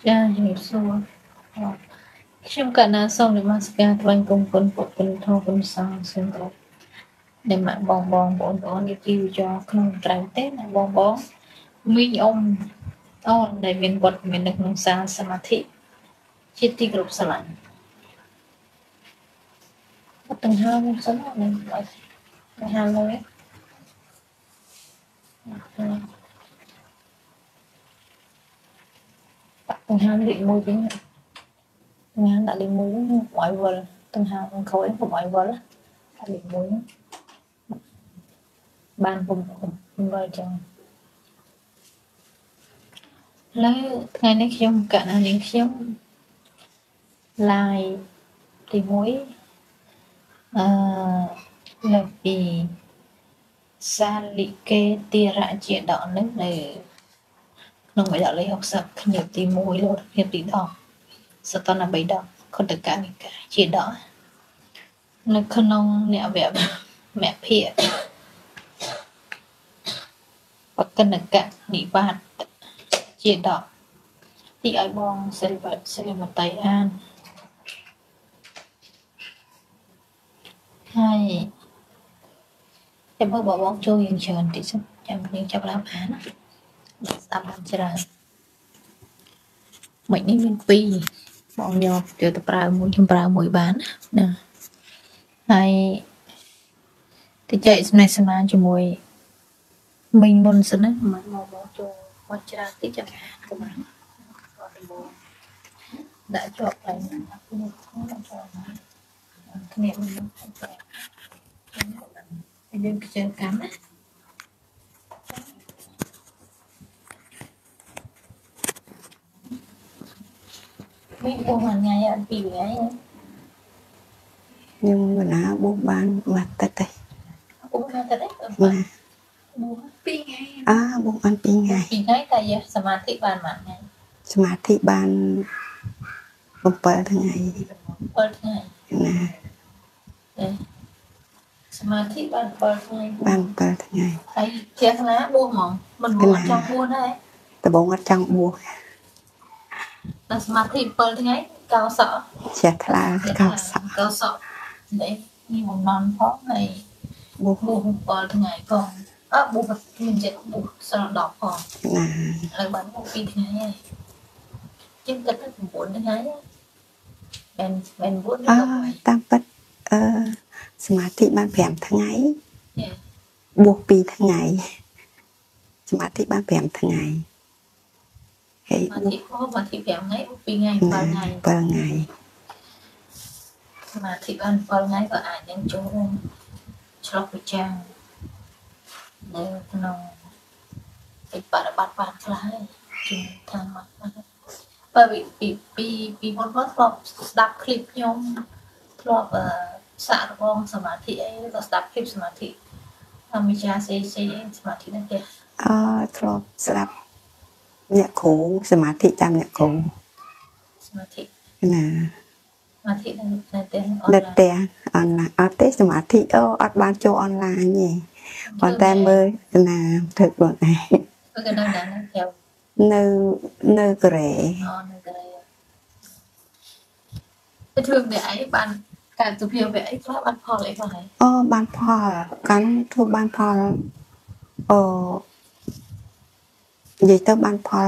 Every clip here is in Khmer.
ចាជំរាបសួរខ្ញុំកណាសូមនមស្ការថ្វាយគុំគុណពុទ្ធគុណធម៌គុណសង្ឃសូមគោរពដែលមកបងបងប្អូននេះពីវិចរក្នុងត្រៃទេណាបងមីងអ៊ំអូនដែលមានវត្តមាននៅក្នុងសាលសមាធិជាទីគោរពស្រឡាញ់អត់ទាំងហើមសិនណាអត់ទាំងហើមเลยទាំងហើមលេខ1វិញទាំងហើមដាក់លេខ1ហ្នឹងកុំឲ្យវល់ទាំងហើមក្រោយកុំឲ្យវល់ដាក់លេខ1បានពុំវល់ចឹងឡើយថ្ងៃនេះខ្ញុំកណានាងខ្ញុំ live ទី1នៅពីសាលិកេទារជាដកនឹងនៅក្នុងបិដកលេខ60គ្នាទី1លោកគ្នាទី10សតន3ដកខុទ្ទកនិកាយជាដកនៅក្នុងអ្នកវគ្គមគ្គភាគបកណ្ណកនិបាតជាដកទីឲ្យបងសិលមតីអានហើយចាំមើលបងចូលយើងច្រើនតិចសិនចាំយើងចាប់ឡើងអានណាស្ដាប់បានច្រើនមិននេះមាន2បងយកទៅប្រើមួយខ្ញុំប្រើមួយបានណាហើយទៅចែកសំណេះសំណាលជាមួយមិញមុនសិនណាមកចូលមកច្រើនតិចចាំអានក៏បានដាក់ជាប់ឡើងណាខ្ញុំចូលគ្នាមិនទៅយើងខ្ជិលកម្មណាមានបួសមួយថ្ងៃអត់ពីរថ្ងៃ nhưng mà nó buông ban mặt tết đây buông ban tết đấy buôngពីរថ្ងៃ buông ban 2 ngày ពីរថ្ងៃតែសមាធិបានមួយថ្ងៃសមាធិបាន7 ថ្ងៃ 7 ថ្ងៃណាសមាធិបាន7 ថ្ងៃបាន7 ថ្ងៃហើយជាថ្នាបួសហ្មងមិនបួសអត់ចង់បួសដែរតបងអត់ចង់បួសតែសមាធិ7 ថ្ងៃកោសក់ជាថ្លាកោសក់នេះបំណន់ផងហើយបួស7 ថ្ងៃផងបួសមានចិត្តបួសស្រដប់ផងណាហើយបានបួស2 ថ្ងៃហើយជាងគិតទៅ9 ថ្ងៃមិនបួសតាមពិតសមាធិបាន5 ថ្ងៃបួស2 ថ្ងៃសមាធិបាន5 ថ្ងៃហើយសមាធិ5 ថ្ងៃបួស2 ថ្ងៃ7 ថ្ងៃសមាធិបាន7 ថ្ងៃក៏អាចនឹងចូលរួមឆ្លុះប្រចាំនៅក្នុងបប្រតិបត្តិបានខ្លះហើយជំនឿខាងមកបើពីមុនមកធ្លាប់ស្ដាប់คลิปខ្ញុំធ្លាប់សាកល្បងសមាធិអីក៏ស្ដាប់คลิปសមាធិមីចាសេសមាធិហ្នឹងទេធ្លាប់ស្ដាប់អ្នកគ្រូសមាធិតាមអ្នកគ្រូសមាធិណាសមាធិនៅតែអនឡាញអត់ទេសមាធិអត់បានចូលអនឡាញទេប៉ុន្តែមើលណាធ្វើខ្លួនឯងក៏នៅណាក្រៅនៅកូរ៉េនៅកូរ៉េទៅធ្វើវាអីបានការទៅវាអីខ្លះបានផលអីខ្លះហើយបានផលកាន់ធ្វើបានផលនិយាយទៅបានផល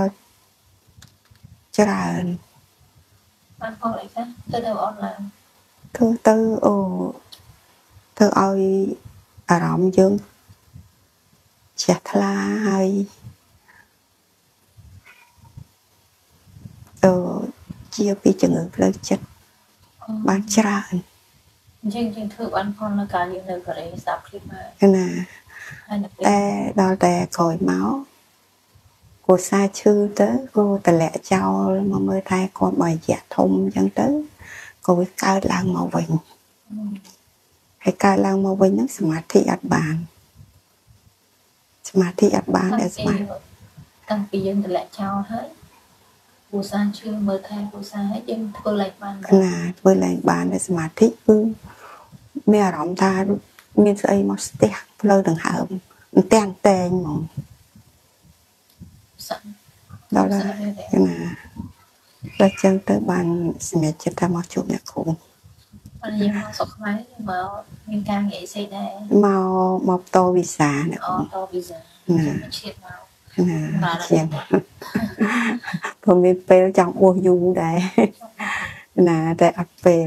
ច្រើនបានផលអីខ្លះទៅអនឡាញធ្វើទៅធ្វើឲ្យអារម្មណ៍យើងជ្រះថ្លាហើយជាពីជំងឺផ្លូវចិត្តបានច្រើនយើងធ្វើបានផលនៅការយើងនៅកូរ៉េស្ដាប់คลิปមកណាតែដល់តែក្រោយមកគូសាឈឺទៅគូតម្លាក់ចោលមកមើលថែគាត់បើរយៈធំអញ្ចឹងទៅក៏វាកើតឡើងមកវិញហើយកើតឡើងមកវិញហ្នឹងសមាធិអត់បានតែស្មាតាំងពីយើងតម្លាក់ចោលហើយគូសាឈឺមើលថែគូសាហើយយើងធ្វើឡើងបានណាធ្វើឡើងបានតែសមាធិគឺមានអារម្មណ៍ថាមានស្អីមកស្ទះផ្លូវដង្ហើមទាំងតែងហ្មងដល់ណាដល់ចឹងទៅបានសម្រេចចិត្តថាមកជួបអ្នកគ្រូអត់យើងមកសុខខ្មែរមកមានការងារអីដែរមកតវីសាអ្នកគ្រូតវីសាខ្ញុំឈៀតមកឈៀតព្រោះមានពេលចង់បួសយូរដែរណាតែអត់ពេល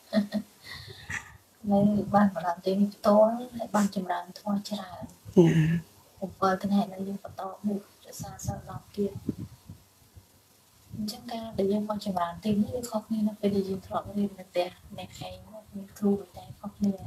នៅបានបណ្ដាទីផ្ទាល់ហើយបានចម្រើនធម៌ច្រើន7ថ្ងៃនៅយើងបន្តមុខរក្សាសិល10ទៀតអញ្ចឹងការដែលយើងមកចម្រើនទីនេះវាខុសគ្នានៅពេលដែលយើងធ្លាប់រៀននៅផ្ទះអ្នកឯងមានគ្រូតែខុសគ្នា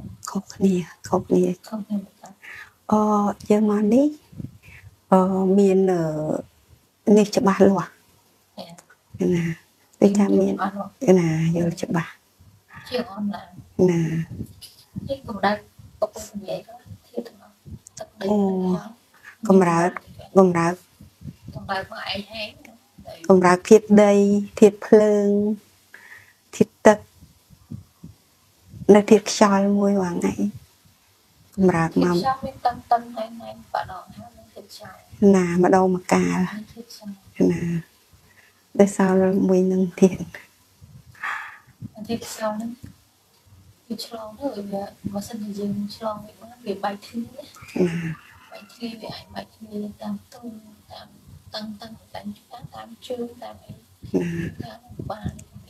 យើងមកនេះមាននេះច្បាស់លាស់ណាពេលថាមានណាយល់ច្បាស់ជាអនឡាញណានេះកម្ដៅពុកនិយាយក៏ធៀបទាំងអស់ទឹកដីកម្រើកមកឯងហែងកម្រើកធាតុដីធាតុភ្លើងធាតុទឹកនៅធាតុខ្យល់មួយមួយថ្ងៃកម្រើកមកខ្យល់មានតឹងហើយបាក់ដងហើយនឹងធាតុខ្យល់ណាម្ដងមកកាលណាដោយសារមួយនឹងធាតុធាតុខ្យល់ហ្នឹងវាឆ្លងទៅវាបើសិនជាយើងឆ្លងវាបែកគ្នា បែកគ្នាវាអាចបែកគ្នាតាមទូតាមតឹងតាមជើងតាមអីតាមបាន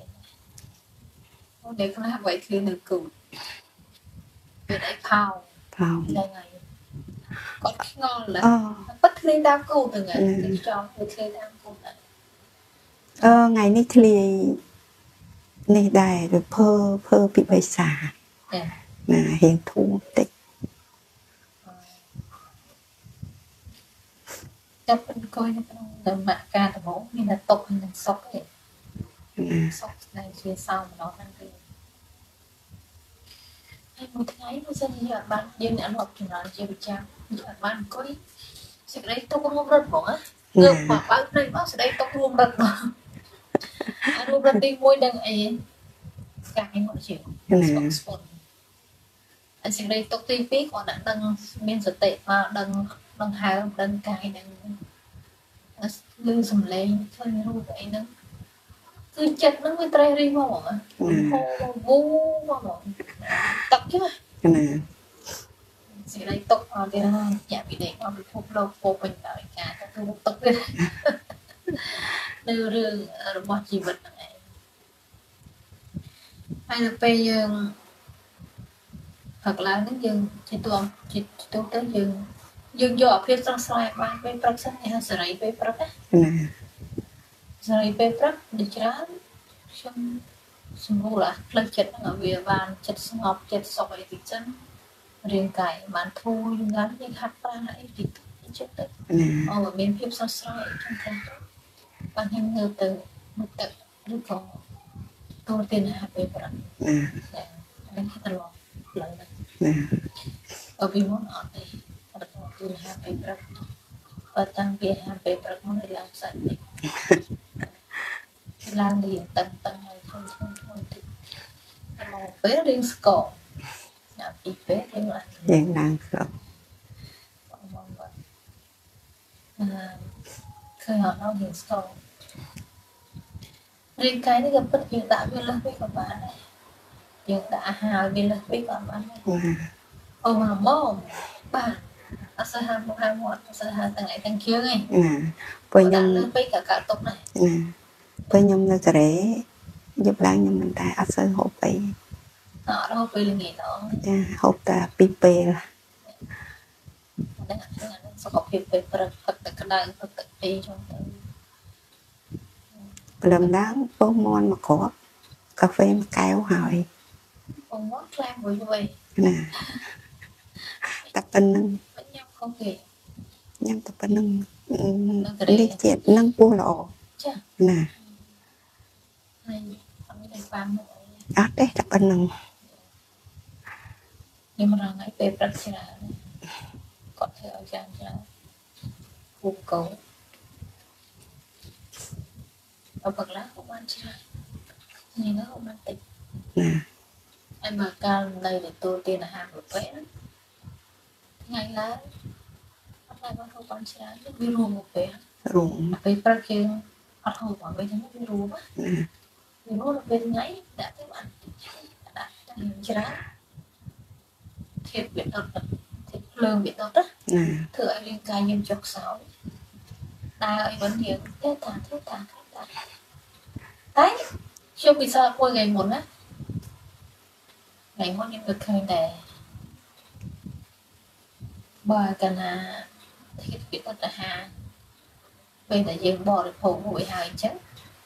អូនេះខ្លះបែកគ្នានៅគូវាអីផោហ្នឹងហើយគាត់ឆ្ងល់ប៉ិតគ្នាតាមគូទៅថ្ងៃចង់ទៅគ្នាតាមគូដែរថ្ងៃនេះធ្លាយនេះដែរទៅភើពីបិសាណារៀងធូរតិចចាប់អង្គុយនៅក្នុងដំណាក់កាលដំបូងមានតែតុកនិងសុកឯងសុកស្ដែងជាសោម្ដងហ្នឹងគឺហើយមួយថ្ងៃមួយសិនយើងអត់បានយើងអនុវត្តចម្រើនជាប្រចាំយើងអត់បានអង្គុយសេចក្តីទុករួមរត់ហ្មងណាងើបមកបើកភ្នែកមកសេចក្តីទុករួមរត់មកអារួមរត់ទី1ដឹងអីកាយមកជាស្ពតអាសេចក្តីទុកទី2គាត់ដាក់ដឹងមានសតិមកដឹងហើមដឹងកាយដឹង លឺសំឡេងឃើញរូបអីហ្នឹងគឺចិត្តហ្នឹងវាត្រេះរិះមកហ្មងវូមកទឹកចឹងណាសេចក្តីទុកអត់ទេណាញាក់ពីដេកមកពិភពលោកពោពេញដោយការទទួលទុកនេះនៅរឿងរបស់ជីវិតហ្នឹងឯងហើយដល់ពេលយើងផឹកឡើងហ្នឹងយើងជាទូទៅយើងយកអាភាពស្រស់ស្រាយបានពេលព្រឹកសិនគេហៅសេរីពេលព្រឹកណាសេរីពេលព្រឹកដូចច្រើនខ្ញុំសម្រួលអាផ្លូវចិត្តហ្នឹងវាបានចិត្តស្ងប់ចិត្តសុខអីតិចចឹងរាងកាយបានធូរឡើងយើងហាត់ប្រាណអីតិចចិត្តទៅអូមានភាពស្រស់ស្រាយចឹងទៅបានខ្ញុំងើបទៅមុខទឹកឬក៏ទូទានអាហារពេលព្រឹកហ្នឹងគេត្រឡប់ឡើងទៅអពីមុនអត់ទេអត់ទៅហាត់ពេលព្រឹកបើតាំងពីហាត់ពេលព្រឹកមកឡើងសាច់តិចឡើងរៀងតឹងហើយធំតិចតែមកពេលរៀងស្គរដល់ពីពេលរៀងឡើងស្គរឃើញអត់រៀងស្គររាងកាយនេះក៏ពិតយើងដាក់វាលើសវិញក៏បានដែរយើងដាក់អាហារវាលើសវិញក៏បានដែរអូមកបាទអត់សូវហាមមកហាមអត់សូវហាមទាំងឯងទាំងជើងឯងពេលខ្ញុំលើសវិញក៏កើតទុកដែរពេលខ្ញុំនៅកូរ៉េយប់ឡើងខ្ញុំមិនតែអត់សូវហូបអីអត់ហូបពេលល្ងាចដល់ចាហូបតែ2ពេលហ្នឹងសុខភាពពេលព្រឹកផឹកទឹកក្តៅផឹកទឹកអីចឹងទៅព្រមឡើងពោះមាន់មកគ្រាប់កាហ្វេមួយកែវហើយពោះមាន់ខ្លាំងមួយវិញណាតែប៉ុណ្្នឹងញ៉ាំខុសគេញ៉ាំតែប៉ុណ្្នឹងនេះជាតិនឹងពោះល្អចាណាហើយអត់មានបានអត់ទេតែប៉ុណ្្នឹងខ្ញុំរងឲ្យពេលព្រឹកច្រើនគាត់ធ្វើឲ្យច្រើនគូកោអបក្លាក៏បានច្រើននេះណាបានតិចណាហើយមកកាលនៅទទួលទានអាហារប្រភេទថ្ងៃឡើងអត់បានហូបបានច្រើនវារួមមកពេលរួមពេលព្រឹកយើងត់ហូបមកវិញហ្នឹងវារួមវារួមពេលថ្ងៃដាក់ទៅបានដាក់ច្រើនធៀបវាដុតធៀបភ្លើងវាដុតណាធ្វើឲ្យរាងកាយយើងចុកខ្សោយដើរឲ្យវិញយើងទេតាតែខ្ញុំពិសោធន៍មួយថ្ងៃមុនណាថ្ងៃមុនខ្ញុំទៅឃើញតែបើកាលណាធៀបវាដុតអាហារពេលដែលយើងបរិភោគមួយហើយអញ្ចឹង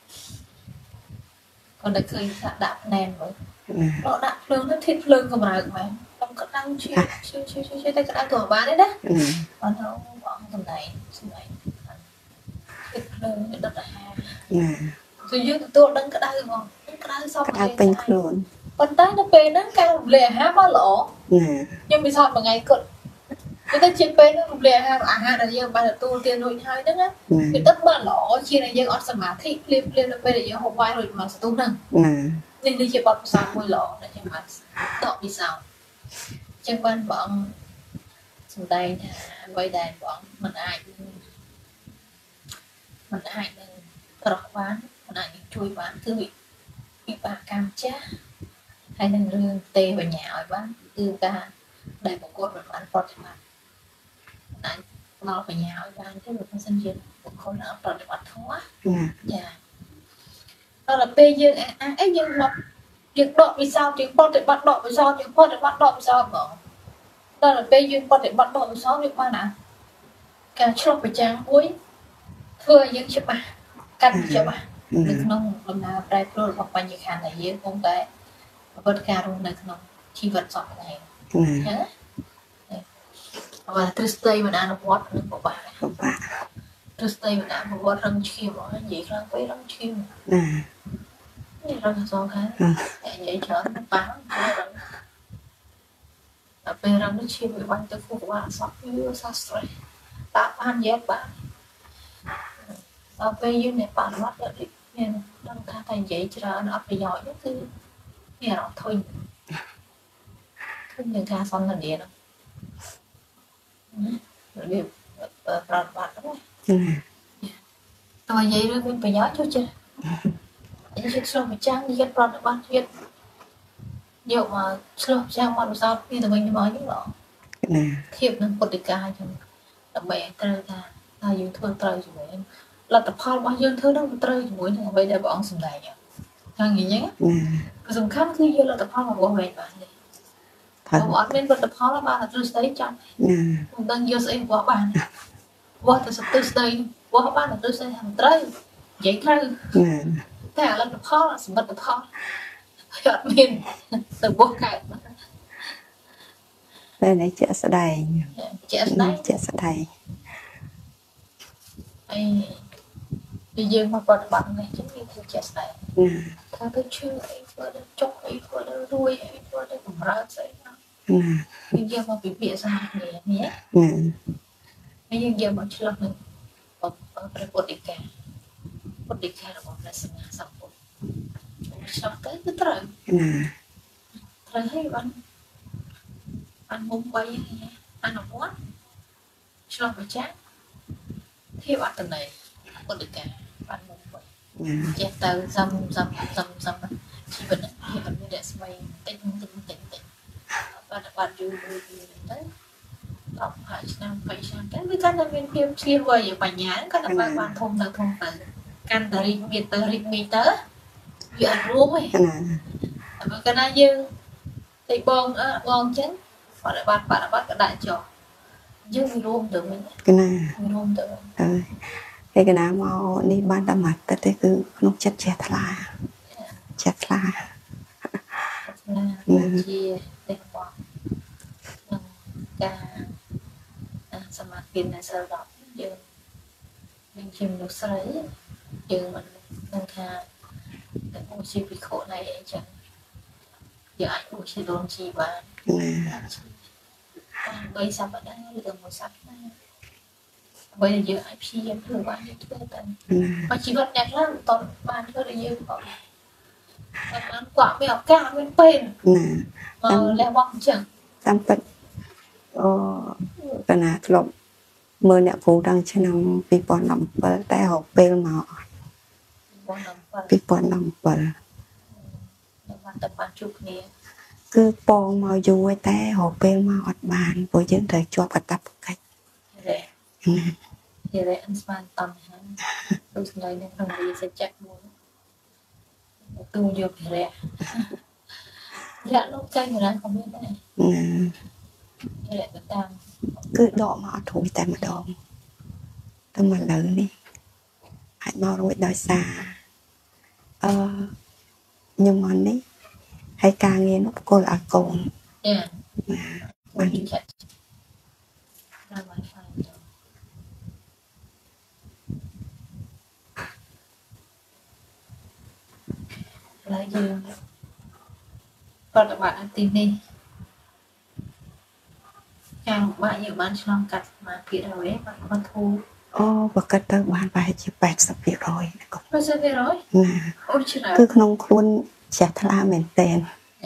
còn để khơiដាក់nền rồi nóដាក់ភ្លើងទៅធៀបភ្លើងកម្រើកមែនខ្ញុំក៏ដឹងជឿតែក៏ដឹងទៅបានដែរណាអត់ទៅបងតំណែងស្មីធៀបភ្លើងដុតអាហារគឺយើងទទួលដឹងក្តៅហ្មងក្តៅសពតែពេញខ្លួនប៉ុន្តែនៅពេលហ្នឹងការរំលាយអាហារមកល្អខ្ញុំពិសោធន៍មួយថ្ងៃគាត់គឺតែជាពេលហ្នឹងរំលាយអាហារដែលយើងបានទទួលទានរួចហើយហ្នឹងណាវាដុតបានល្អជាងយើងអត់សមាធិភ្លាមនៅពេលដែលយើងហូបបាយរួចមកស្ទុះហ្នឹងនេះជាបទពិសោធន៍មួយល្អដែលខ្ញុំបានតបពិសោធន៍ចឹងបានបងសម្ដែងថាអ្វីដែលបងមិនអាចនឹងប្រោះបានមិនអាចនឹងជួយបានគឺវិបាកកម្មចាស់ហើយនឹងរឿងទេបញ្ញាឲ្យបានគឺការដែលបុគ្គលមិនបានប្រតិបត្តិអាចផ្ដល់បញ្ញាឲ្យបានទេបើមិនសិនជាបុគ្គលអត់ប្រតិបត្តិធម៌ចាដល់ពេលយើងអីយើងមកយើងដកវិសោធន៍យើងប្រតិបត្តិដកវិសោធន៍យើងប្រតិបត្តិដកវិសោធន៍ហ្មងដល់ពេលយើងប្រតិបត្តិដកវិសោធន៍វាបានការឆ្លុះប្រចាំងមួយធ្វើឲ្យយើងច្បាស់កាត់ច្បាស់នៅក្នុងដំណើរប្រែប្រួលរបស់បញ្ញខណ្ឌដែលយើងគង់តែប្រព្រឹត្តការរស់នៅក្នុងជីវិតសពថ្ងៃណាបើទ្រឹស្ដីមិនអនុវត្តនឹងពិបាកទ្រឹស្ដីមិនអនុវត្តរឹងឈាមអស់និយាយខ្លាំងពេករឹងឈាមនេះរឹងសងខាងនិយាយច្រើនប៉ាដល់ពេលរឹងនេះឈាមវាបាញ់ទៅខួរក្បាលសក់វាសាស្ត្រេតាបាននិយាយបានដល់ពេលយើងអ្នកបរិបត្តិមានដឹងថាតែនិយាយច្រើនអត់ប្រយោជន៍នោះគឺមានអារម្មណ៍ធុញនឹងការសន្ទនានោះរបៀបប្រតិបត្តិហ្នឹងតើនិយាយរឿងមានប្រយោជន៍ចុះចេះយើងឆ្លុះម្ចាំងយើងប្រតិបត្តិទៀតយកមកឆ្លុះម្ចាំងមកវិសោធន៍ពីទៅវិញមកនេះបងធៀបនឹងពុទ្ធិកាអញ្ចឹងដើម្បីឲ្យត្រូវថាយើងធ្វើត្រូវជាមួយលទ្ធផលរបស់យើងធ្វើនឹងត្រូវជាមួយនឹងអ្វីដែលព្រះអង្គសម្ដែងចឹងនិយាយគឺសំខាន់គឺយកលទ្ធផលរបស់វិញបានទេបើអត់មានលទ្ធផលបានតែទ្រឹស្ដីចាំមិនដឹងយកស្អីរបស់បានបោះទៅសទ្រស្ដីបោះបានតែទ្រឹស្ដីថាត្រូវនិយាយត្រូវតែលទ្ធផលសមិទ្ធផលអត់មានទៅបោះកើតតែនេះជាក់ស្ដែងអីយើងមកប្រតិបត្តិនេះចឹងវាជាក់ស្ដែងថាទៅឈឺអីធ្វើទៅចុកអីធ្វើទៅរួយអីធ្វើទៅបំរើស្អីណាយើងមកពិភាក្សាគ្នានេះហើយយើងយកមកឆ្លោះនឹងព្រះពុទ្ធិការបស់ព្រះសម្មាសម្ពុទ្ធឆ្លោះទៅគឺត្រូវហើយបានមុំបីអនុវត្តឆ្លោះប្រចាំធៀបអត្តន័យពុទ្ធិកាបានមុំបីចេះទៅសំជីវិតនេះអត់មានរស្មីតិចបាត់យូរទៅ10 20 ឆ្នាំ20 ឆ្នាំទៅវាកាន់តែមានភាពឆ្លៀសវៃបញ្ញាកាន់តែបានធំទៅកាន់តែរីកមានទៅរីកមីទៅវាអត់រួមទេតែកាលណាយើងតែបងចឹងបរិបត្តិក៏ដាក់ចុះយើងវារួមទៅវិញរួមទៅហើយកណាមកនេះបានតែមកទៅទេគឺក្នុងចិត្តចេះថ្លាជាទេបងនឹងការសមាធិនៅសិល10យើងជាមនុស្សស្រីយើងមិនដឹងថាតែអូជីវិខោណៃអីចឹងយើងអាចអូជីដូនជីបានបីសប្តាហ៍ឬទៅមួយសប្តាហ៍បើយើងអាចព្យាយាមធ្វើបានយើងធ្វើទៅបើជីវិតអ្នកខ្លះមិនតបានធ្វើដូចយើងផងតែបានគាត់មានឱកាសមានពេលលះបង់អញ្ចឹងតាមពិតកណាធ្លាប់មើលអ្នកគ្រូតាំងឆ្នាំ2017តែរកពេលមកពីប៉ុណ្ណឹងបើបានតែបានជួបគ្នាគឺពងមកយូរតែរកពេលមកអត់បានព្រោះយើងត្រូវជាប់កាតព្វកិច្ចនិយាយអត់ស្មានតន់ហ្នឹងដូចស្ដីនៅក្នុងវិស័យចាក់មួយទូយកពីរះយ៉ាក់លោកចៃណាក៏មានដែររះទៅតាមគឺដកមកអត់ធូរតែម្ដងតែមកលើនេះអាចមករួចដោយសារខ្ញុំមកនេះហើយការងារនោះគល់ឲ្យកូនបានចាក់តាម Wi-Fi ឡើយយើងប្រតិបត្តិទីនេះចាំបាក់យើងបានឆ្លងកាត់សមាធិហើយបានខុសធូរបើកាត់ទៅបានប្រហែលជា 80% ណាកូន 80% ណាអូច្រើនគឺក្នុងខ្លួនជ្រះថ្លាមែនតើ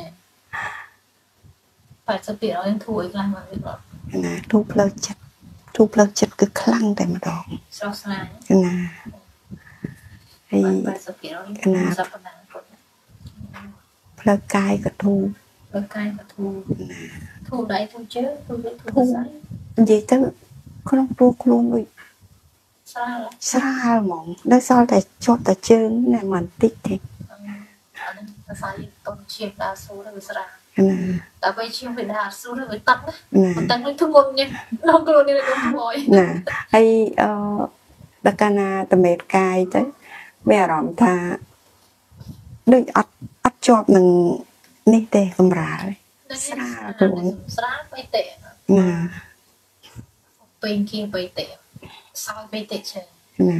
80% ធូរអីខ្លះមកវាអត់ណាធូរផ្លូវចិត្តគឺខ្លាំងតែម្ដងស្រស់ស្រាយណាហើយ 80% ណាសប្តាហ៍ផ្លូវកាយក៏ធូរផ្លូវកាយក៏ធូរធូរដៃធូរជើងធូរស្អីនិយាយទៅក្នុងព្រោះខ្លួនដូចស្រាលហ្មងដល់សល់តែជាប់តែជើងណែមិនតិចទេអានេះតែស្អីតុនឈាមដើរស៊ូទៅវាស្រាលណាតែពេលឈាមវាដើរស៊ូទៅវាតឹងណាតឹងដូចធ្ងន់ញ៉ឹងលោកខ្លួននេះដូចធ្ងន់ណាហើយដល់កាលណាតមេតកាយទៅមានអារម្មណ៍ថាដូចអត់ជាប់នឹងនេះទេកម្រាលស្រាលខ្លួនស្រាលបៃតេណាពេញគៀងបៃតេសោយបៃតេជើណា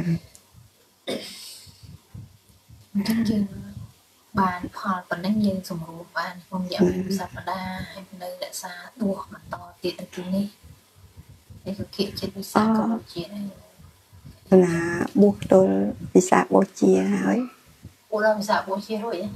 អញ្ចឹងយើងបានផលប៉ុណ្ណឹងយើងសម្រួលបានក្នុងរយៈពេលសប្តាហ៍ហើយនៅរក្សាដួសបន្តទៀតទៅទីនេះនេះក៏គៀកចិត្តវិសាក៏ជាដែរណាបួសទល់វិសាបូជាហើយពួកเราវិសាបូជារួចណា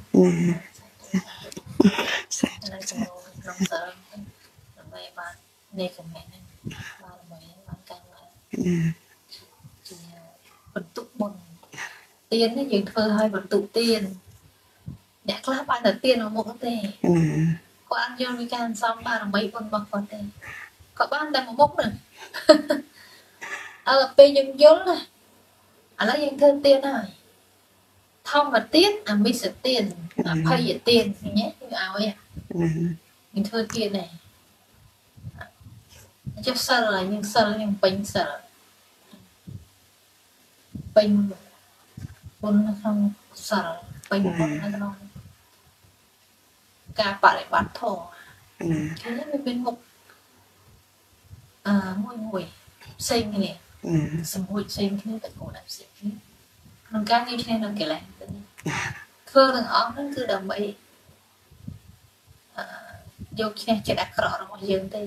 ក្នុងសិលដើម្បីបាននេះគំនិតហ្នឹងបានដើម្បីបានកាន់បានជាបន្ទុកបុណ្យទាននេះយើងធ្វើឲ្យបន្ទុកទានអ្នកខ្លះបានតែទានមកមុខទេគាត់អត់យល់ពីការសំបានដើម្បីបុណ្យរបស់គាត់ទេគាត់បានតែមកមុខហ្នឹងដល់ពេលយើងយល់ណាឥឡូវយើងធ្វើទានហើយធម្មទានអមិសទានអភ័យទានញ៉េគឺឲ្យយើងធ្វើទានដែរចុះសិលយើងសិលយើងពេញសិលពេញបុណ្យក្នុងសិលពេញបុណ្យនៅក្នុងការបដិបត្តិធម៌គឺវាមានមុខមួយផ្សេងគ្នាសម្រួចផ្សេងគ្នាតែគោលដៅផ្សេងគ្នាក្នុងការងារគ្នានៅកិលេសធ្វើទាំងអស់ហ្នឹងគឺដើម្បីយកឈ្នះចិត្តអាក្រក់របស់យើងទេ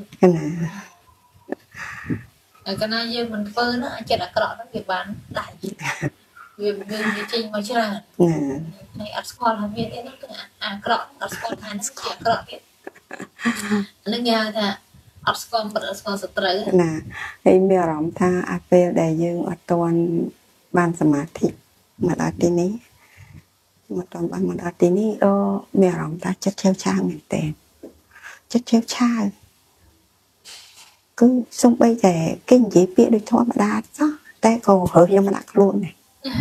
តែកាលណាយើងមិនធ្វើណាចិត្តអាក្រក់ហ្នឹងវាបានដៃវាចេញមកច្រើនហើយអត់ស្គាល់ថាមានអីហ្នឹងគឺអាក្រក់អត់ស្គាល់ថានេះជាអាក្រក់ទៀតនឹងគេហៅថាអត់ស្គាល់ប្រអត់ស្គាល់សត្រូវណាហើយមានអារម្មណ៍ថាអាពេលដែលយើងអត់ទាន់បានសមាធិមកដល់ទីនេះមកដល់ទីនេះមានអារម្មណ៍ថាចិត្តឆេវឆាវមែនតើចិត្តឆេវឆាវគឺសំបីតែគេនិយាយពាក្យដូចធម្មតាសោះតែក៏រើសខ្ញុំមកដាក់ខ្លួនដែរ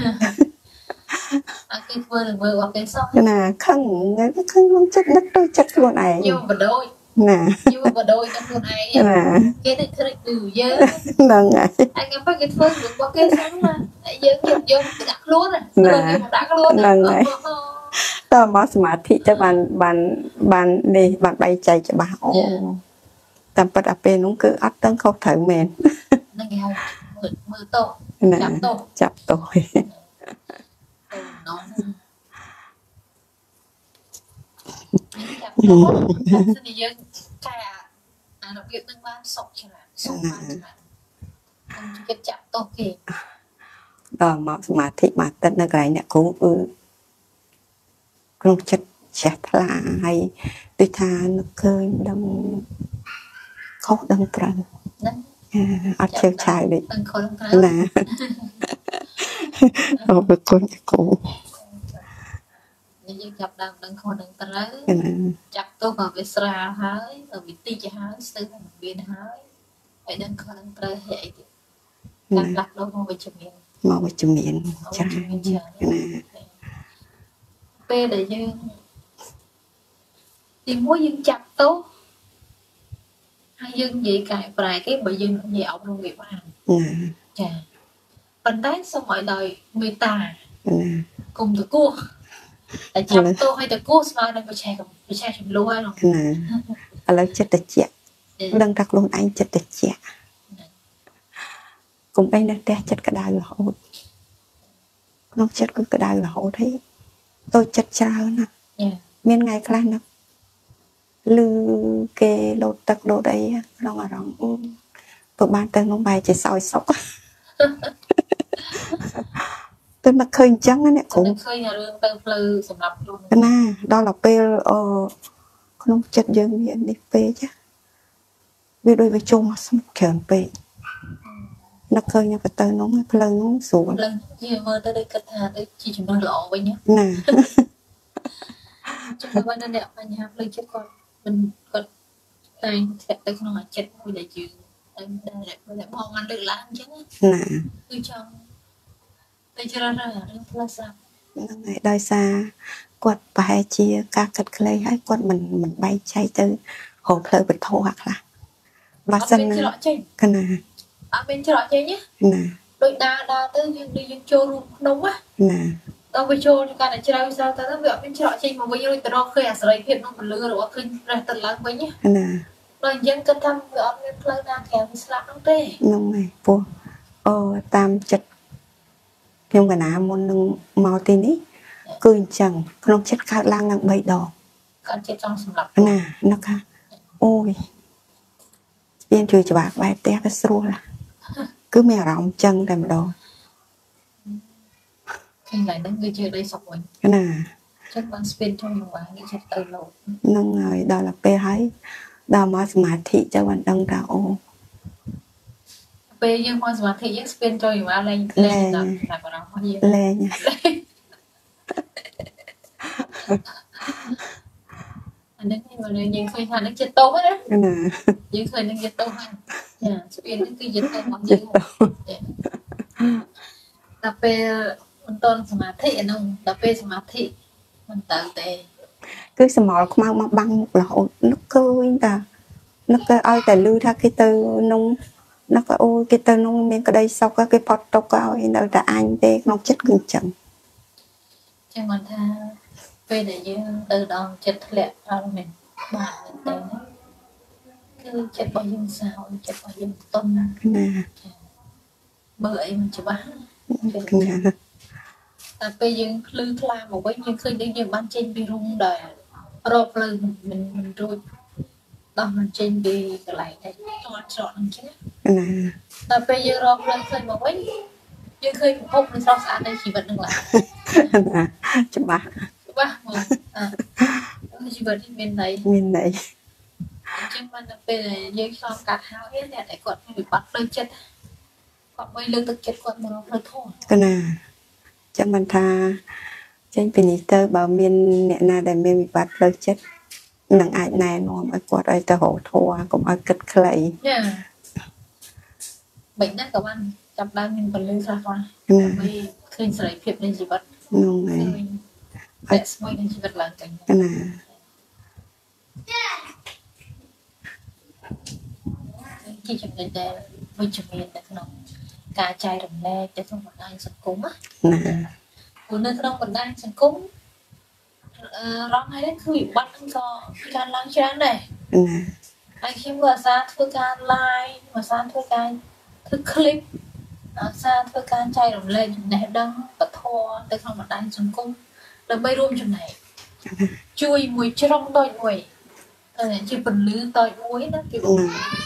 អត់គេធ្វើនឹងមើលអត់គេសោះណាខឹងក្នុងចិត្តនឹកទៅចិត្តខ្លួនឯងយូរបដូចណាយូរបដូចដល់ខ្លួនឯងគេទៅត្រេកគឺយើងហ្នឹងហើយតែគេបើគេធ្វើរបស់គេសោះណាយើងយកទៅដាក់ខ្លួនណាដាក់ខ្លួនហ្នឹងហើយតើមកសមាធិទៅបាននេះបានបែកចែកច្បាស់តាមពិតអាពេលនោះគឺអត់ដឹងខុសត្រូវមែនហ្នឹងគេហៅមើលតោចាប់តោណោះស្នយើងកែអារបៀបនឹងបានសុខច្រើនសុខបានច្រើនខ្ញុំគិតចាប់តោគេដល់មកសមាធិមកទឹកនៅកន្លែងអ្នកគ្រូគឺក្នុងចិត្តជ្រះថ្លាហើយដូចថានឹកឃើញដឹងខុសដឹងត្រូវអត់ឆេវឆាវដូចដឹងខុសដឹងត្រូវណាអរគុណគ្រូយើងចាប់ដើមដឹងខុសនឹងត្រូវកណាចាប់ទោសក៏វាស្រាលហើយវាតិចហើយស្ទើរតែមានហើយហើយដឹងខុសនឹងត្រូវហេអីទៀតការផ្លាស់ប្ដូរមកវិជ្ជមានមកវិជ្ជមានចាកណាពេលដែលយើងទីមួយយើងចាប់ទោសហើយយើងនិយាយកែប្រែគេបើយើងនិយាយអប់រំវាបានចាប៉ុន្តែសូមឲ្យដោយមេត្តាគុំតគោះតែចាប់ទោសឲ្យតគោះស្មើនឹងប្រឆេះចំនួនហើយណាឥឡូវចិត្តតិចដឹងថាខ្លួនឯងចិត្តតិចគុំអីនៅផ្ទះចិត្តក្តៅរហូតក្នុងចិត្តគឺក្តៅរហូតហើយតូចចិត្តច្រើនណាមានថ្ងៃខ្លះណាលឺគេលោតទឹកលោតអីក្នុងអារម្មណ៍ព្រោះបានទៅក្នុងបែរជាសោយសុកទៅមកឃើញអញ្ចឹងណាគ្រូឃើញរឿងទៅផ្លូវសម្រាប់ខ្លួនណាដល់ទៅពេលក្នុងចិត្តយើងមាននេះពេកវាដូចវាចូលមកស្មុគច្រើនពេកនឹកឃើញទៅទៅនោះផ្លូវនោះស្រួលផ្លូវជាមើលទៅដូចគិតថាដូចជាជំនួសល្អវិញណាចាំបើនៅអ្នកបញ្ហាផ្លូវចិត្តគាត់មិនគាត់តែធ្លាក់ទៅក្នុងអាចិត្តមួយដែលយើងតែបងបានលើកឡើងអញ្ចឹងណាគឺចង់តែច្រើនរឿងផ្លូវស្រាប់ហ្នឹងហើយដោយសារគាត់ប្រហែលជាការកាត់ខ្លីហើយគាត់មិនបែកចែកទៅរកផ្លូវបធរខ្លះបើសិនណាកណាអត់មានច្រកចេញណាដូចដើរទៅយើងចូលរួមភ្នំណាដល់វាចូលកាន់តែជ្រៅស្រាលទៅវាអត់មានច្រកចេញមកវិញរួចទៅរកឃើញអាស្រ័យភាពនោះពលឺរបស់ឃើញប្រេះទៅឡើងវិញណាដល់អញ្ចឹងគិតថាវាអត់មានផ្លូវណាក្រៅពីស្លាប់នោះទេហ្នឹងហើយពោះតាមចិត្តខ្ញុំកណាមុននឹងមកទីនេះគឺអញ្ចឹងក្នុងចិត្តកើតឡើងឡើង3ដងកើតចិត្តចង់សម្លាប់ណានឹកថាអូយស្ពានជួយច្បាស់បែបផ្ទះវាស្រួលគឺមានអារម្មណ៍អញ្ចឹងតែម្ដងឃើញឡើងហ្នឹងគឺជាដីសុកវិញណាចិត្តបានស្ពានចូលមកនេះចិត្តទៅលោកហ្នឹងហើយដល់ទៅពេលហើយដល់មកសមាធិទៅបានដឹងថាអូពេលយើងមកសមាធិយើងស្ពានចូលមកលែងដល់តែបរោះមកយើងលែងអានេះយើងឃើញថានឹងចិត្តតោសណាយើងឃើញនឹងចិត្តតោសហើយចាស្ពាននេះគឺចិត្តតោសរបស់យើងតែពេលមិនតន់សមាធិអានោះដល់ពេលសមាធិមិនទៅទេគឺសមល់ខ្មៅមកបាំងមុខរហូតនឹកឃើញតានឹកឲ្យតែលឺថាគេទៅនោះនឹកអូយគេទៅនោះមានក្តីសុខគេផុតទុកឲ្យនៅតែអញទេក្នុងចិត្តគឺអញ្ចឹងចឹងមិនថាពេលដែលយើងទៅដល់ចិត្តធ្លាក់អត់មែនបាទទេគឺចិត្តរបស់យើងសោយចិត្តរបស់យើងតុនណាមើលអីមិនច្បាស់តែពេលយើងភ្លឺថ្លាមកវិញយើងឃើញដូចយើងបានចេញពីរុំដែររកផ្លូវមិនរួចដល់មិនចេញពីកន្លែងដែលទាត់ច្រកហ្នឹងចឹងណាតែពេលយើងរកផ្លូវឃើញមកវិញយើងឃើញពិភពនៃស្រស់ស្អាតនៃជីវិតហ្នឹងឡើងណាច្បាស់មកជីវិតនេះមានន័យអញ្ចឹងបានទៅពេលយើងឆ្លងកាត់ហើយអ្នកដែលគាត់មានវិបត្តិផ្លូវចិត្តគាត់មិនលើកទឹកចិត្តគាត់មករកផ្លូវធម៌កណាចាំមិនថាចេញពីនេះទៅបើមានអ្នកណាដែលមានវិបត្តិផ្លូវចិត្តនឹងអាចណែនាំឲ្យគាត់ឲ្យទៅរកធម៌កុំឲ្យគិតខ្លីចាមិនណាក៏បានចាប់ដើមមានពលឺខ្លះដើម្បីឃើញសេរីភាពនៃជីវិតហ្នឹងហើយតែស្មួយនៃជីវិតឡើងទៅណាជាចំណុចដែលវិជ្ជមាននៅក្នុងការចែករំលែកទៅក្នុងបណ្ដាញសង្គមណាព្រោះនៅក្នុងបណ្ដាញសង្គមរងហើយគឺវិបត្តិហ្នឹងក៏កើតឡើងច្រើនដែរហើយខ្ញុំក៏អាសាធ្វើការ live អាសាធ្វើការធ្វើ clip អាសាធ្វើការចែករំលែកចំណេះដឹងពធទៅក្នុងបណ្ដាញសង្គមដើម្បីរួមចំណែកជួយមួយជ្រុងតូចមួយជាពន្លឺតូចមួយណាពីដើម្បី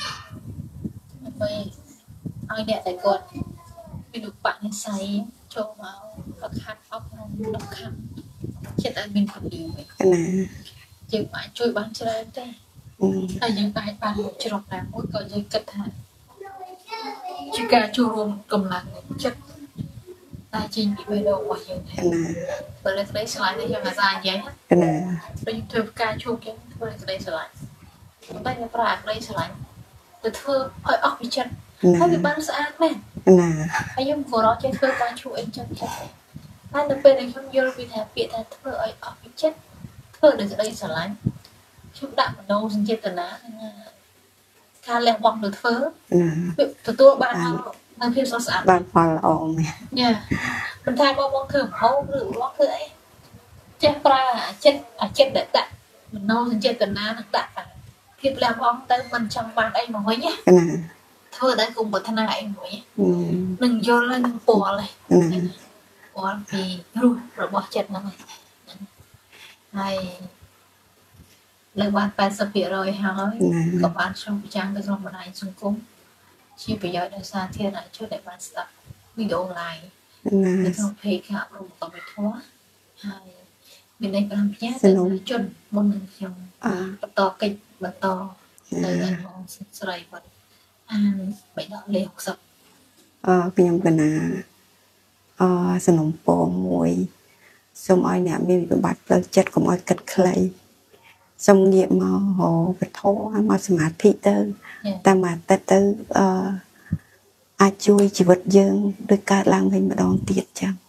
ឲ្យអ្នកដែលគាត់មានឧបនិស្ស័យចូលមកប្រខាត់អប់រំដល់ខាងចិត្តឲ្យមានពលឺណាយើងអាចជួយបានច្រើនទេហើយយើងអាចបានជ្រុងណាមួយក៏យើងគិតថាជាការចូលរួមកម្លាំងចិត្ត ta chỉ bị bê đầu qua nhiều thế bởi lẽ đấy slide này mà dài vậy bây giờ ca chụp cái bởi lẽ đấy slide bây giờ bạc đây slide từ thưa hỏi ốc bị chân hay bị bán xã men hay dùng của nó chơi thưa ca chụp anh chân chân anh được bên này không vô vì thế bị thế thưa ấy ốc bị chết thưa được đây slide chụp đạm ở đâu trên trên á ca lẹ bọc được thưa từ tôi bạn làm phim sẵn bạn phải ổn nha mình thay bong thử hấu rửa bong thử ấy chết ra chết để đặt mình nấu trên trên tận ná đặt kịp làm bong tới mình trong bàn ấy mà mấy nhá thôi đấy cùng một thân này mấy đừng vô lên bỏ này bỏ vì rồi bỏ chết nó này hay lời bạn phải sắp biệt rồi hả ơi các bạn trong trang cái dòng này xung cung chỉ bây giờ đã xa thiên lại cho để bạn sắp video lại cái dòng phê khá rồi có bị thua hay mình đây có làm nhé để chân một lần dòng to kịch và to lời là ngon sợi vật bảy đó lê học sập ខ្ញុំកណាសំណុំពរមួយសូមឲ្យអ្នកមានវិបត្តិផ្លូវចិត្តកុំឲ្យគិតខ្លីសូមងាកមករកវត្ថុមកសមាធិទៅតាមអាទិត្យទៅអាចជួយជីវិតយើងដូចកើតឡើងវិញម្ដងទៀតចឹង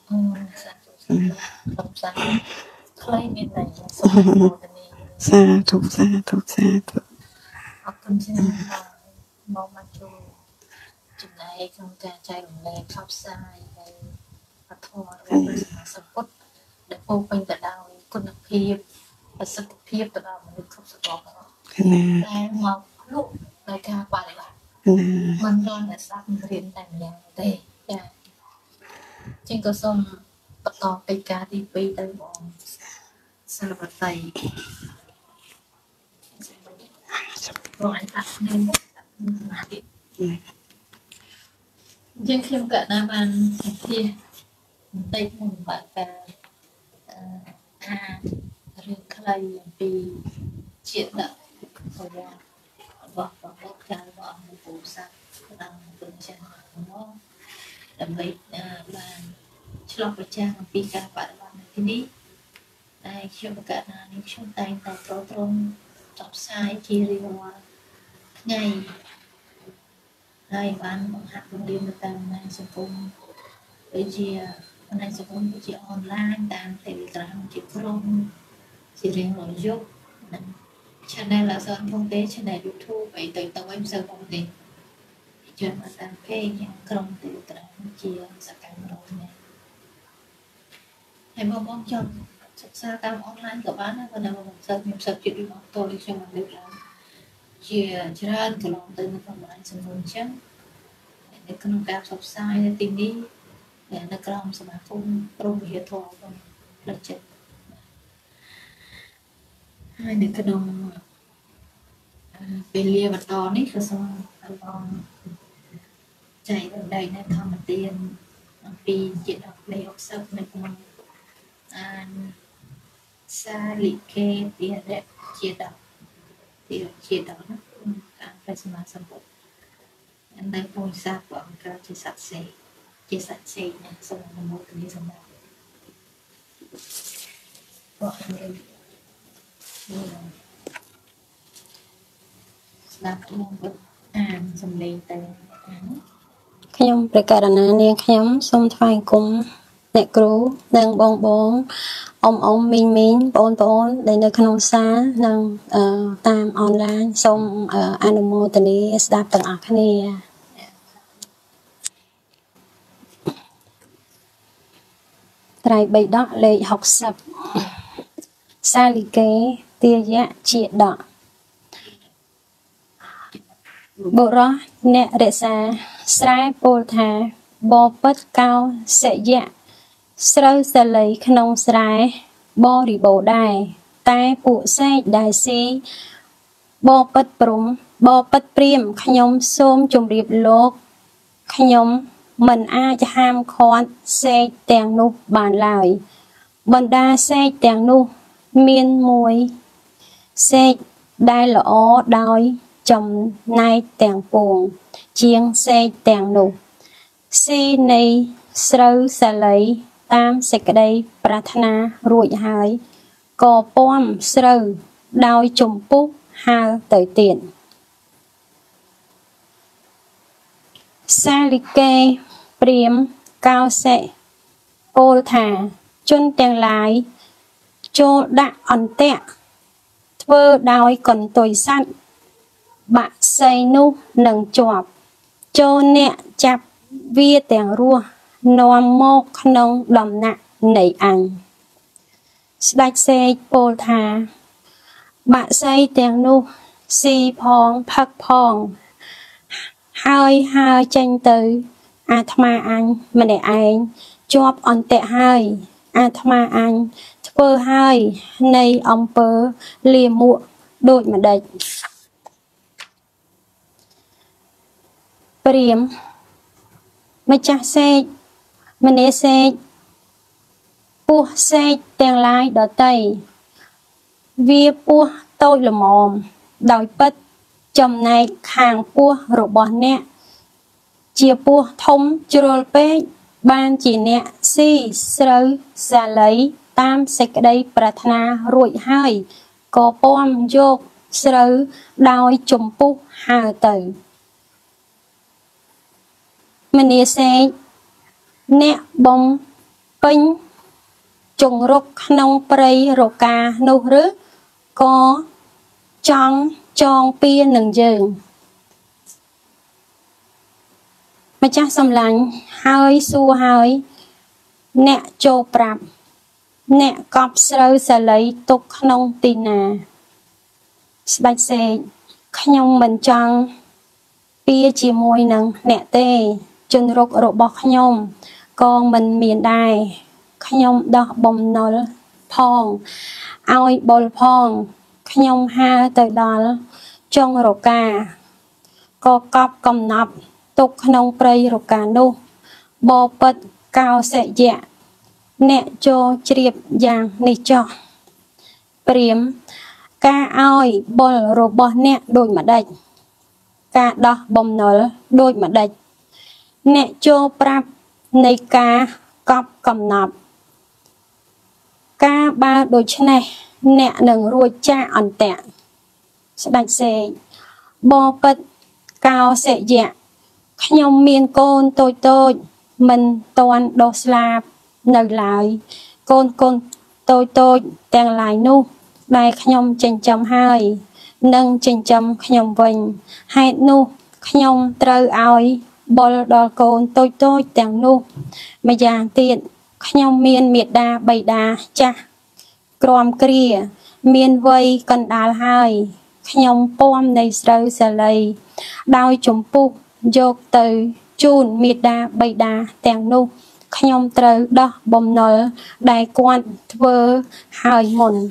ខ្លីមានតែសូមសាធុសាធុសាធុអរគុណច្រើនមកមកជួយចំណែកក្នុងការចែករំលែកផ្សព្វផ្សាយនៃវត្ថុរបស់សពុទ្ធដែលពោពេញទៅដោយគុណភាពប្រសិទ្ធភាពទៅដល់មនុស្សគ្រប់ស្រទាប់តែមកលក់ដោយការបដិបត្តិមិនរងតែស្ដាប់រៀនតែម្យ៉ាងទេចាជាងក៏សូមបន្តកិច្ចការទី2ទៅបងសិលបតីបងអាចដាក់ខ្ញុំណាទៀតជាងខ្ញុំក៏ណាបានជាបន្តិចមុនបើការរឿងខ្លីអំពីជាតិដាក់ប្រវត្តិរបស់ប្រវត្តិការរបស់អង្គពូសាស្ត្រដល់ព្រឹងចាស់មកដើម្បីបានឆ្លុះបញ្ចាំងអំពីការបដិបត្តិនៅទីនេះតែខ្ញុំប្រកាសថានេះខ្ញុំតែងតែប្រត្រង់ចប់ផ្សាយជារៀងរាល់ថ្ងៃហើយបានបង្ហាត់បង្រៀនទៅតាមបណ្ដាញសង្គមដូចជាបណ្ដាញសង្គមដូចជាអនឡាញតាម Telegram ជាក្រុមជារៀងរាល់យប់និង channel អសនផងទេ channel YouTube អីទៅមិនសូវផងទេជឿមកតាម page ក្រុម Telegram ជាសកម្មភាពនេះហើយបងចង់សិក្សាតាមអនឡាញក៏បានដែរប៉ុន្តែបងសិស្សខ្ញុំសិស្សជិតពីមកតលខ្ញុំមិនលើកឡើងជាច្រើនកន្លងទៅនៅក្នុងបណ្ដាញសង្គមចឹងនៅក្នុងការផ្សព្វផ្សាយនៅទីនេះនៅក្រោមសមាគមព្រមវិហារធម៌របស់ផ្លូវចិត្តហើយនៅក្នុងពេលលាបន្តនេះក៏សូមឲ្យបងចែករំលែកនៅធម្មទានអំពីជាដកលេខ60នៅក្នុងសាលិកេទារៈជាដកជាដកណាការប្រសិទ្ធសម្ពុទ្ធនៅពុទ្ធសាសនាអង្គការជាសត្វសេជាសត្វសេណាសូមអនុមោទនាសម្រាប់បងស្ដាប់ក្នុងពុទ្ធអានសំឡេងទៅខ្ញុំព្រះករណានាងខ្ញុំសូមថ្វាយគុំអ្នកគ្រូនិងបងអ៊ំមីងបងប្អូនដែលនៅក្នុងសាលនិងតាមអនឡាញសូមអនុមោទនាស្ដាប់ទាំងអស់គ្នាត្រៃបិដកលេខ60សាលិកេទាយៈជាដកបុរសអ្នករក្សាស្រែពោលថាបពិតកោសយៈស្រូវសាលីក្នុងស្រែបរិបូរដែរតែពួកសេកដែលស៊ីបពិតព្រំបពិតព្រាមខ្ញុំសូមជម្រាបលោកខ្ញុំមិនអាចហាមឃាត់សេកទាំងនោះបានឡើយបណ្ដាសេកទាំងនោះមានមួយសេកដែលល្អដោយចំណែកទាំងពួងជាងសេកទាំងនោះស៊ីនៃស្រូវសាលីតាមសេចក្តីប្រាថ្នារួចហើយក៏ពំស្រូវដោយជំពុះហើរទៅទៀតសាលិកេព្រាមកោសិពោលថាជនទាំងឡាយចូលដាក់អន្ទាក់ធ្វើដោយកន្ទុយសัตว์បាក់សីនោះនឹងជាប់ចូលអ្នកចាប់វាទាំងរស់នាំមកក្នុងដំណាក់នៃអញស្ដេចសេកពោលថាបាក់សីទាំងនោះស៊ីផងផឹកផងហើយហើរចេញទៅអាត្មាអញម្នាក់ឯងជាប់អន្ទាក់ហើយអាត្មាអញធ្វើហើយនៃអំពើលាមួកដូចម្ដេចព្រាហ្មណ៍ម្ចាស់សេកមនេសេកពោះសេកទាំងឡាយដតីវាពោះតូចល្មមដោយពិតចំណែកខាងពោះរបស់អ្នកជាពោះធំជ្រុលពេកបានជាអ្នកស៊ីស្រូវសាលីតាមសេចក្តីប្រាថ្នារួចហើយក៏ពំយកស្រូវដោយជំពុះហើរទៅមនីសេកអ្នកបំពេញជង្រុកក្នុងព្រៃរកានោះឬក៏ចង់ចងពៀនឹងយើងម្ចាស់សំឡាញ់ហើយសួរហើយអ្នកចូលប្រាប់អ្នកកប់ស្រូវសាលីទុកក្នុងទីណាស្ដេចសេកខ្ញុំមិនចង់ពៀជាមួយនឹងអ្នកទេជនរុករបស់ខ្ញុំក៏មិនមានដែរខ្ញុំដោះបំណុលផងឲ្យបុលផងខ្ញុំហើរទៅដល់ចុងរកាក៏កប់កំណប់ទុកក្នុងព្រៃរកានោះបពិតកោសយៈអ្នកចូលជ្រាបយ៉ាងនេះចោះព្រាហ្មណ៍ការឲ្យបុលរបស់អ្នកដូចម្ដេចការដោះបំណុលដូចម្ដេចអ្នកចូលប្រាប់នៃការកប់កំណប់ការបើដូច្នេះអ្នកនឹងរួចចាកអន្ទាក់ស្ដេចសេកបពិតកោសយៈខ្ញុំមានកូនតូចមិនតាន់ដុះស្លាបនៅឡើយកូនតូចទាំងឡាយនោះដែលខ្ញុំចិញ្ចឹមហើយនឹងចិញ្ចឹមខ្ញុំវិញហេតុនោះខ្ញុំត្រូវឲ្យបុលដល់កូនតូចទាំងនោះម្យ៉ាងទៀតខ្ញុំមានមេដាបៃតាចាស់ក្រំគ្រាមានវ័យកណ្ដាលហើយខ្ញុំពំនៃស្រូវសាលីដោយជំពុះយកទៅជូនមេដាបៃតាទាំងនោះខ្ញុំត្រូវដោះបំណុលដែលគាត់ធ្វើហើយមុន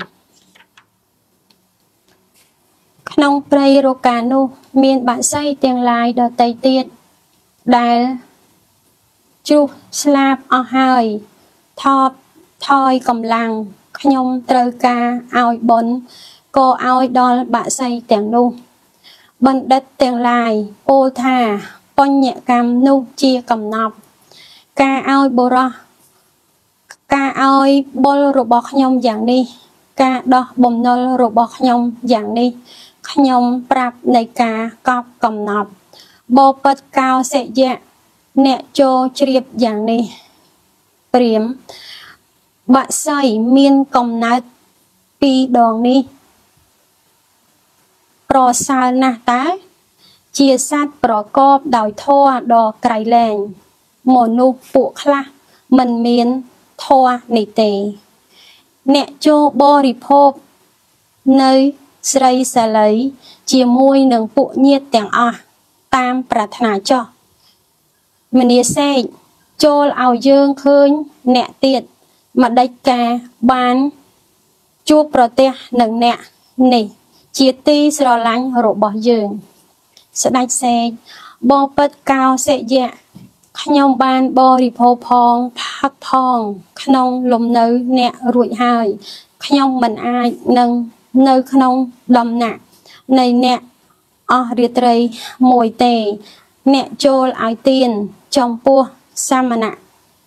ក្នុងព្រៃរកានោះមានបាក់សីទាំងឡាយដទៃទៀតដែលជ្រុះស្លាប់អស់ហើយថយកម្លាំងខ្ញុំត្រូវការឲ្យបុណ្យក៏ឲ្យដល់បាក់សីទាំងនោះបណ្ឌិតទាំងឡាយពោលថាបញ្ញកម្មនោះជាកំណប់ការឲ្យបុរសការឲ្យបុលរបស់ខ្ញុំយ៉ាងនេះការដោះបំណុលរបស់ខ្ញុំយ៉ាងនេះខ្ញុំប្រាប់នៃការកប់កំណប់បពិតកោសយៈអ្នកចូលជ្រាបយ៉ាងនេះព្រាហ្មណ៍បាក់សីមានកំណើត2ដងនេះប្រសើរណាស់តើជាសត្វប្រកបដោយធម៌ដ៏ក្រៃលែងមនុស្សពួកខ្លះមិនមានធម៌នេះទេអ្នកចូលបរិភោគនៅស្រីសាលីជាមួយនឹងពួកញាតិទាំងអស់តាមប្រាថ្នាចោះមនីសេកចូលឲ្យយើងឃើញអ្នកទៀតម្ដេចការបានជួបប្រទះនឹងអ្នកនេះជាទីស្រឡាញ់របស់យើងស្ដេចសេកបពិតកោសយៈខ្ញុំបានបរិភោគផងផឹកផងក្នុងលំនៅអ្នករួចហើយខ្ញុំមិនអាចនឹងនៅក្នុងដំណាក់នៃអ្នកអស់រាត្រីមួយទេអ្នកចូលឲ្យទានចំពោះសាមណៈ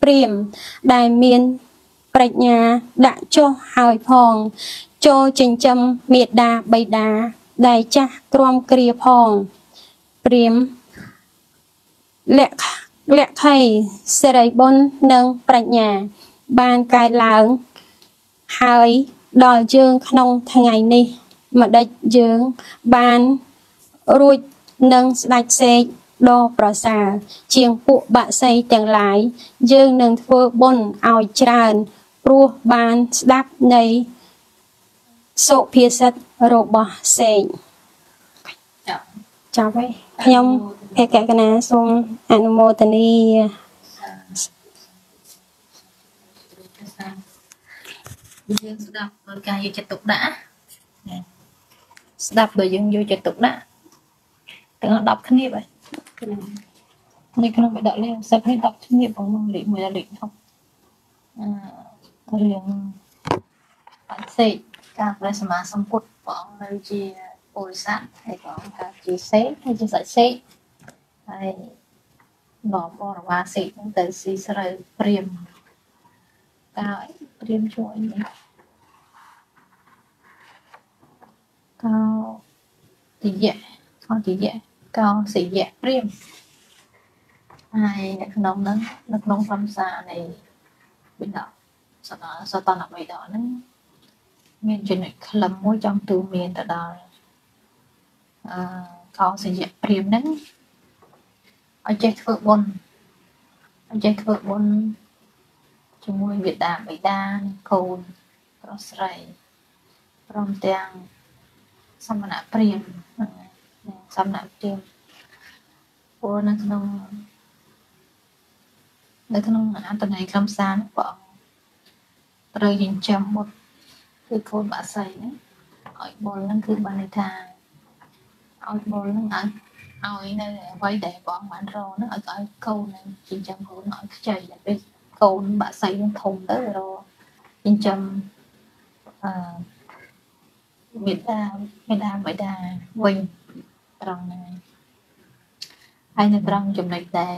ព្រាហ្មណ៍ដែលមានប្រាជ្ញាដាក់ចុះហើយផងចូលចិញ្ចឹមមេដាបៃតាដែលចាស់ទ្រាំគ្រាផងព្រាហ្មណ៍លក្ខីសិរីបុណ្យនិងប្រាជ្ញាបានកើតឡើងហើយដល់យើងក្នុងថ្ងៃនេះម្ដេចយើងបានរួចនឹងស្ដេចសេកដ៏ប្រសើរជាងពួកបាក់សីទាំងឡាយយើងនឹងធ្វើបុណ្យឲ្យច្រើនព្រោះបានស្ដាប់នៃសុភាសិតរបស់សេកចាប់ហើយខ្ញុំភេកកណាសូមអនុមោទនាយើងស្ដាប់ដោយការយកចិត្តទុកដាក់ស្ដាប់ដោយយើងយកចិត្តទុកដាក់ទាំង10គ្នាបែបនេះក្នុងបដកលេខសិបនេះ10គ្នាបងលេខ1លេខ6រឿងអត់សេកការព្រះសម្មាសម្ពុទ្ធព្រះអង្គនៅជាពុរិស័ទហើយព្រះអង្គកើតជាសេកហើយជាសាច់សេកហើយនាំបរិវារសេកហ្នឹងទៅស៊ីស្រូវព្រាហ្មណ៍តើព្រាហ្មណ៍ជួយអីកោតិយៈកោសិយៈព្រាហ្មណ៍ហើយនៅក្នុងហ្នឹងនៅក្នុងខ្លឹមសារនៃបិណ្ឌសតនបិណ្ឌហ្នឹងមានចំណុចខ្លឹមមួយចង់ទូមានទៅដល់កោសិយៈព្រាហ្មណ៍ហ្នឹងឲ្យចេះធ្វើបុណ្យជាមួយវិដាបិតាកូនប្រុសស្រីព្រមទាំងសមណព្រាហ្មណ៍ព្រោះនៅក្នុងអត្តន័យខ្លឹមសារព្រះអង្គត្រូវចិញ្ចឹមបុត្រគឺកូនបាក់សីហ្នឹងឲ្យបុលហ្នឹងគឺបានន័យថាឲ្យបុលហ្នឹងឲ្យនៅអ្វីដែលព្រះអង្គបានរកហ្នឹងឲ្យកូនហ្នឹងចិញ្ចឹមកូនឲ្យខ្ចីពេលកូនបាក់សីហ្នឹងធំទៅរកចិញ្ចឹមមេដាបៃតាវិញត្រង់ហ្នឹងហើយនៅត្រង់ចំណុចដែល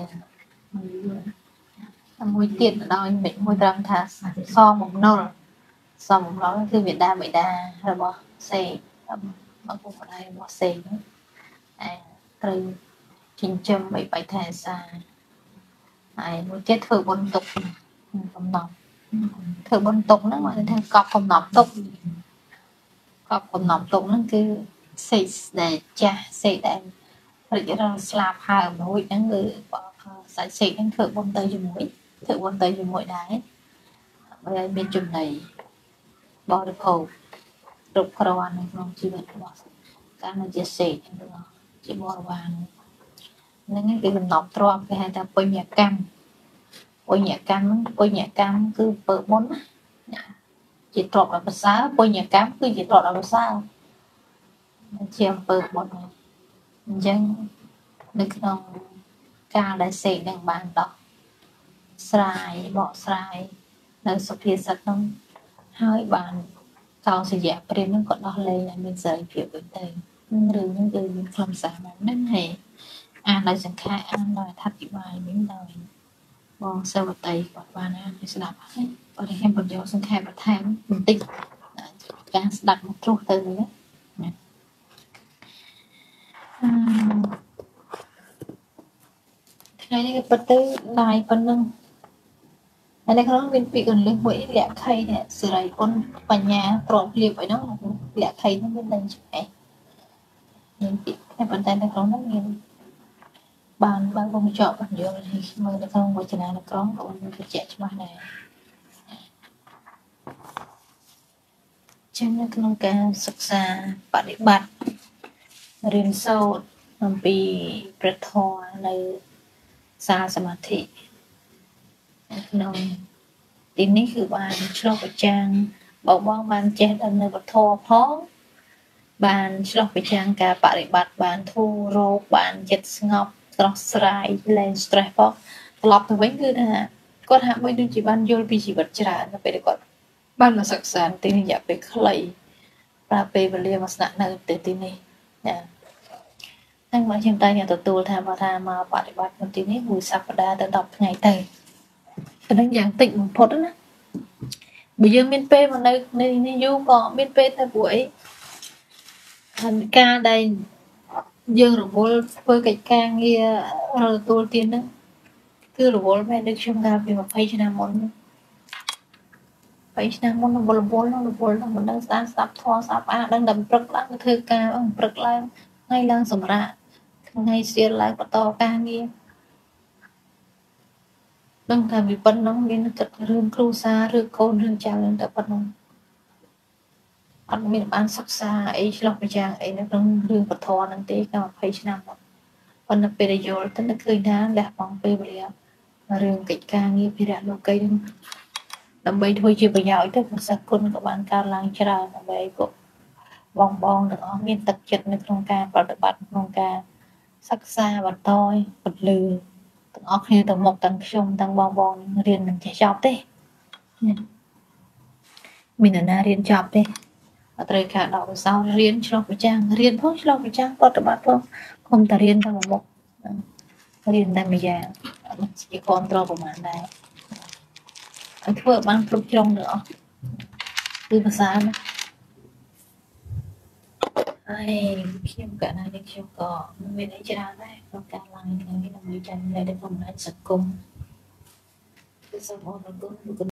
មួយទៀតដោយមួយត្រង់ថាសំបំណុលគឺមេដាបៃតារបស់សេករបស់ពុកម្ដាយរបស់សេកហ្នឹងត្រូវចិញ្ចឹមបីបៃថែសាហើយមួយទៀតធ្វើបុណ្យទុកកំណត់ធ្វើបុណ្យទុកហ្នឹងមកថាកប់កំណត់ទុកហ្នឹងគឺសេកដែលចាស់សេកដែលរិចរស្លាប់ហើមរួចហ្នឹងគឺសាច់សេកហ្នឹងធ្វើបុណ្យទៅជាមួយដែរដើម្បីឲ្យមានចំណីបរិភោគគ្រប់គ្រាន់នៅក្នុងជីវិតរបស់កាលនៅជាសេកហ្នឹងជាបរិវារហ្នឹងគឺកំណត់ទ្រព្យគេហៅថាពុញ្ញកម្មគឺពើបុណ្យជាទ្រព្យដ៏ប្រសើរពុញ្ញកម្មគឺជាទ្រព្យដ៏ប្រសើរជាអំពើបុណ្យអញ្ចឹងនៅក្នុងកាលដែលសេកនឹងបានដោះស្រាយបកស្រាយនៅសុភាសិតនោះហើយបានកោសិយៈព្រាហ្មណ៍នឹងក៏ដោះលែងឲ្យមានសេរីភាពវិញទៅរឿងនេះគឺមានខ្លឹមសារមកហ្នឹងហើយអានដោយសង្ខេបអានដោយអធិប្បាយវិញដោយបងសាវតីគាត់បានអានឲ្យស្ដាប់ហើយបើខ្ញុំបញ្ចូលសង្ខេបបន្ថែមបន្តិចការស្ដាប់មកត្រួសទៅវិញណាថ្ងៃនេះគឺពិតទៅឡាយប៉ុណ្ណឹងហើយនៅក្នុងមានពាក្យកន្លឹះមួយលក្ខីនេះសេរីបុណ្យបញ្ញាទ្រព្យលៀបអីហ្នឹងលក្ខីហ្នឹងមានតែច្បាស់មានពាក្យតែប៉ុន្តែនៅក្នុងហ្នឹងមានបានបងចប់បញ្យល់ឲ្យមើលនៅក្នុងវចនានុក្រមក៏មានបញ្ជាក់ច្បាស់ដែរចឹងនៅក្នុងការសិក្សាបប្រតិបត្តិរៀនសូត្រអំពីព្រះធម៌នៅសាសមាធិក្នុងទីនេះគឺបានឆ្លុះបញ្ចាំងបងបានចេះដល់នៅវធផងបានឆ្លុះបញ្ចាំងការបប្រតិបត្តិបានធូររោគបានចិត្តស្ងប់ស្រស់ស្រាយលែង stress ផងត្រឡប់ទៅវិញគឺថាគាត់ហាក់បីដូចជាបានយល់ពីជីវិតច្រើនទៅពេលគាត់បានមកសិក្សាទីនេះរយៈពេលខ្លីប្រើពេលវេលាមកស្នាក់នៅទៅទីនេះណាហ្នឹងមកខ្ញុំតែទទួលថាមកបប្រតិបត្តិនៅទីនេះមួយសប្តាហ៍ទៅ10ថ្ងៃទៅ Đánh dạng tịnh một phút đó nè. Bây giờ miền Tây mà nơi du có miền Tây tại buổi thành ca đây dương rồi bố với cái ca nghe rồi tôi tiên đó cứ rồi bố mẹ được trong ca vì mà phải cho nam môn nó bố nó mình đang sáng sắp thoa sắp đang đầm bực lắm cái thư ca ông bực lắm ngay đang sầm rạ ngay xuyên lại bắt to ca nghe đang tham vì bận nó nên chật rương kêu xa rương côn rương chào lên tập bận anh mình bán sắc xa ấy lọc về chàng ấy nó rương bật thò năng tí cả phải cho nam môn phần là về rồi tức là cười đá đẹp bằng về bìa mà rừng kịch ca nghe về đã lô cây đâm bay thôi chưa bây giờ ít một sắc quân của bạn ca lang chả là vậy cũng vòng bong được ở miền tật chậtในក្នុងការប្រតិបត្តិក្នុងការសិក្សាបន្តពលឺទាំងអស់គ្នាទាំងមកទាំងខ្ញុំទាំងបងរៀននឹងចេះចប់ទេមានអ្នកណារៀនចប់ទេអត់ត្រូវការដកសោរៀនឆ្លងប្រចាំរៀនផងឆ្លងប្រចាំប្រតិបត្តិផងគុំតែរៀនតែមុខរៀនតែមួយយ៉ាងអត់ជាគ្រប់ត្រប្រហែលដែរអត់ធ្វើបានគ្រប់ជ្រុងnữaគឺភាសាណាហើយខ្ញុំកណ្ដាលនេះខ្ញុំក៏មានអីច្រើនដែរក្នុងការឡើងថ្ងៃនេះដើម្បីចាំលែកដល់កំណត់សង្គមគឺសូមអរគុណ